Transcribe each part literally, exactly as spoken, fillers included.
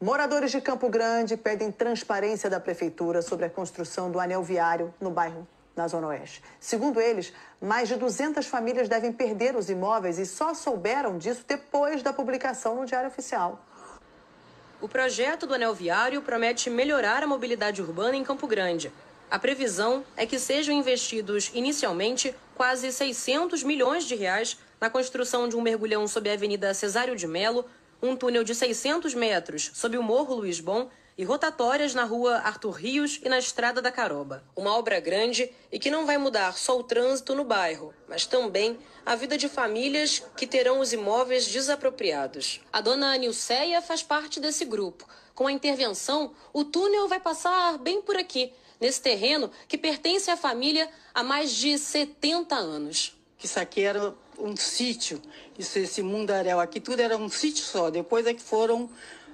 Moradores de Campo Grande pedem transparência da prefeitura sobre a construção do anel viário no bairro na Zona Oeste. Segundo eles, mais de duzentas famílias devem perder os imóveis e só souberam disso depois da publicação no Diário Oficial. O projeto do anel viário promete melhorar a mobilidade urbana em Campo Grande. A previsão é que sejam investidos inicialmente quase seiscentos milhões de reais na construção de um mergulhão sob a Avenida Cesário de Melo, um túnel de seiscentos metros sob o Morro Luiz Bon e rotatórias na rua Arthur Rios e na Estrada da Caroba. Uma obra grande e que não vai mudar só o trânsito no bairro, mas também a vida de famílias que terão os imóveis desapropriados. A dona Nilceia faz parte desse grupo. Com a intervenção, o túnel vai passar bem por aqui, nesse terreno que pertence à família há mais de setenta anos. Isso aqui era um sítio, isso, esse mundaréu aqui, tudo era um sítio só. Depois é que foram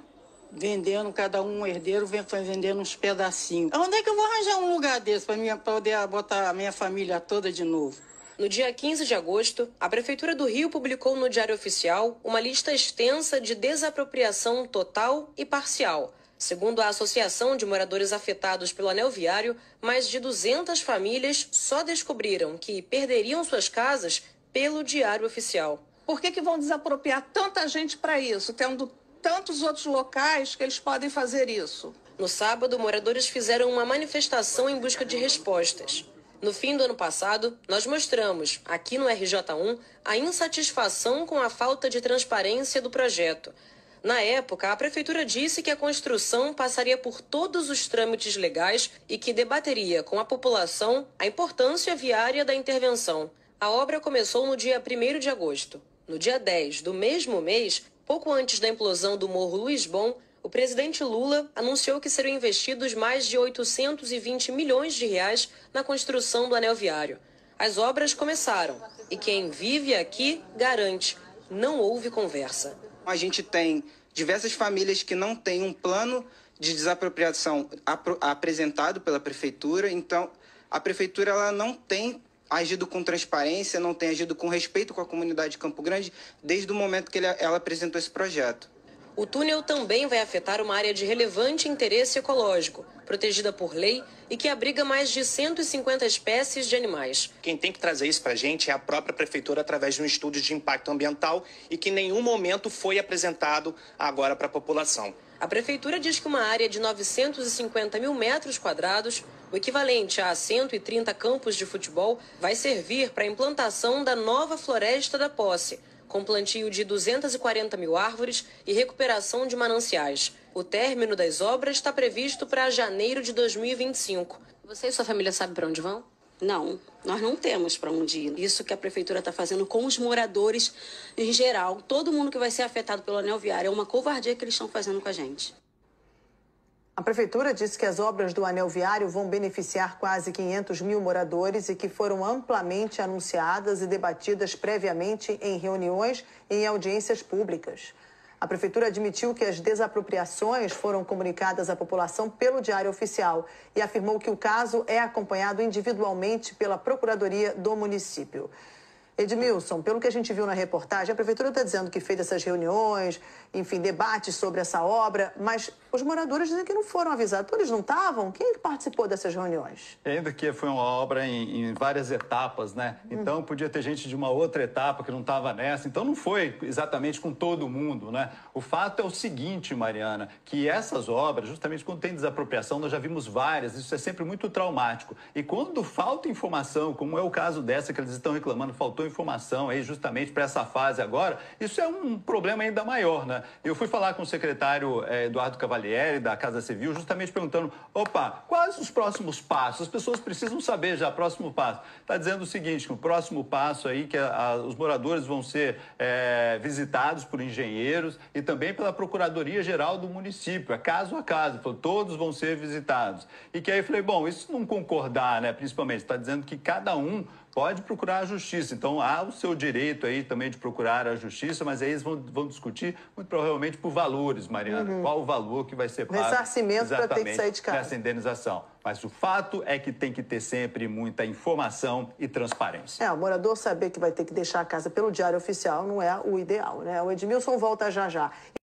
vendendo, cada um herdeiro foi vendendo uns pedacinhos. Onde é que eu vou arranjar um lugar desse para poder botar a minha família toda de novo? No dia quinze de agosto, a Prefeitura do Rio publicou no Diário Oficial uma lista extensa de desapropriação total e parcial. Segundo a Associação de Moradores Afetados pelo Anel Viário, mais de duzentas famílias só descobriram que perderiam suas casas pelo Diário Oficial. Por que que vão desapropriar tanta gente para isso, tendo tantos outros locais que eles podem fazer isso? No sábado, moradores fizeram uma manifestação em busca de respostas. No fim do ano passado, nós mostramos, aqui no R J um, a insatisfação com a falta de transparência do projeto. Na época, a Prefeitura disse que a construção passaria por todos os trâmites legais e que debateria com a população a importância viária da intervenção. A obra começou no dia primeiro de agosto. No dia dez do mesmo mês, pouco antes da implosão do Morro Luiz Bon, o presidente Lula anunciou que serão investidos mais de oitocentos e vinte milhões de reais na construção do anel viário. As obras começaram e quem vive aqui garante, não houve conversa. A gente tem diversas famílias que não têm um plano de desapropriação ap- apresentado pela prefeitura, então a prefeitura ela não tem agido com transparência, não tem agido com respeito com a comunidade de Campo Grande desde o momento que ele, ela apresentou esse projeto. O túnel também vai afetar uma área de relevante interesse ecológico, protegida por lei e que abriga mais de cento e cinquenta espécies de animais. Quem tem que trazer isso para a gente é a própria prefeitura através de um estudo de impacto ambiental e que em nenhum momento foi apresentado agora para a população. A prefeitura diz que uma área de novecentos e cinquenta mil metros quadrados, o equivalente a cento e trinta campos de futebol, vai servir para a implantação da nova Floresta da Posse, com plantio de duzentas e quarenta mil árvores e recuperação de mananciais. O término das obras está previsto para janeiro de dois mil e vinte e cinco. Você e sua família sabem para onde vão? Não, nós não temos para onde ir. Isso que a prefeitura está fazendo com os moradores em geral. Todo mundo que vai ser afetado pelo anel viário. É uma covardia que eles estão fazendo com a gente. A prefeitura disse que as obras do anel viário vão beneficiar quase quinhentos mil moradores e que foram amplamente anunciadas e debatidas previamente em reuniões e em audiências públicas. A prefeitura admitiu que as desapropriações foram comunicadas à população pelo Diário Oficial e afirmou que o caso é acompanhado individualmente pela Procuradoria do município. Edmilson, pelo que a gente viu na reportagem, a prefeitura está dizendo que fez essas reuniões, enfim, debates sobre essa obra, mas os moradores dizem que não foram avisados. Então, eles não estavam? Quem participou dessas reuniões? Ainda que foi uma obra em, em várias etapas, né? Então, podia ter gente de uma outra etapa que não estava nessa. Então, não foi exatamente com todo mundo, né? O fato é o seguinte, Mariana, que essas obras, justamente quando tem desapropriação, nós já vimos várias, isso é sempre muito traumático. E quando falta informação, como é o caso dessa que eles estão reclamando, faltou informação aí justamente para essa fase agora, isso é um problema ainda maior, né? Eu fui falar com o secretário eh, Eduardo Cavalieri, da Casa Civil, justamente perguntando, opa, quais os próximos passos? As pessoas precisam saber já, próximo passo. Está dizendo o seguinte, que o próximo passo aí, que a, a, os moradores vão ser eh, visitados por engenheiros e também pela Procuradoria-Geral do município, é caso a caso, todos vão ser visitados. E que aí eu falei, bom, isso não concordar, né, principalmente, está dizendo que cada um pode procurar a justiça. Então, há o seu direito aí também de procurar a justiça, mas aí eles vão, vão discutir, muito provavelmente, por valores, Mariana. Uhum. Qual o valor que vai ser pago ressarcimento para ter que sair de casa. Nessa indenização. Mas o fato é que tem que ter sempre muita informação e transparência. É, o morador saber que vai ter que deixar a casa pelo Diário Oficial não é o ideal, né? O Edmilson volta já já.